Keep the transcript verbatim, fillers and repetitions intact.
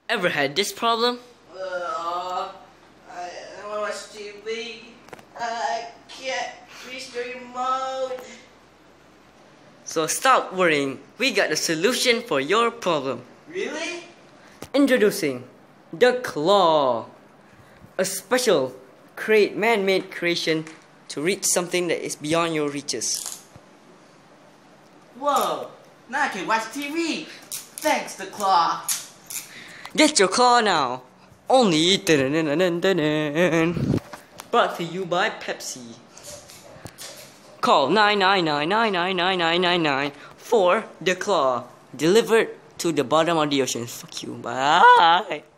Ever had this problem? Uh, I, I want to watch T V. I can't reach the remote. So stop worrying, we got a solution for your problem. Really? Introducing the Claw, a special create man-made creation to reach something that is beyond your reaches. Whoa! Now I can watch T V. Thanks, the Claw. Get your Claw now. Only brought to you by Pepsi. Call nine nine nine nine nine nine nine nine nine for the Claw. Delivered to the bottom of the ocean. Fuck you. Bye.